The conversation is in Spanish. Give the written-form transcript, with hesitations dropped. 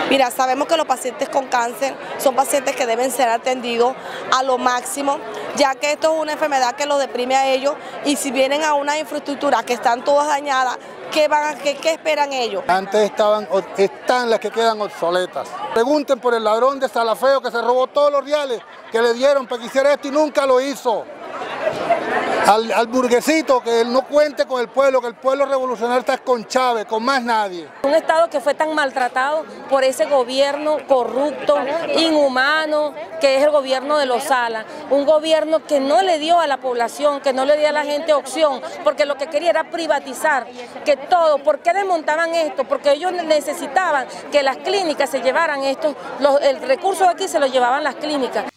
Mira, sabemos que los pacientes con cáncer son pacientes que deben ser atendidos a lo máximo, ya que esto es una enfermedad que los deprime a ellos, y si vienen a una infraestructura que están todas dañadas, ¿qué esperan ellos? Antes están las que quedan obsoletas. Pregunten por el ladrón de Salafeo que se robó todos los reales que le dieron para que hiciera esto y nunca lo hizo. Al burguesito, que él no cuente con el pueblo, que el pueblo revolucionario está con Chávez, con más nadie. Un Estado que fue tan maltratado por ese gobierno corrupto, inhumano, que es el gobierno de los Salas. Un gobierno que no le dio a la población, que no le dio a la gente opción, porque lo que quería era privatizar, que todo. ¿Por qué desmontaban esto? Porque ellos necesitaban que las clínicas se llevaran el recurso de aquí se lo llevaban las clínicas.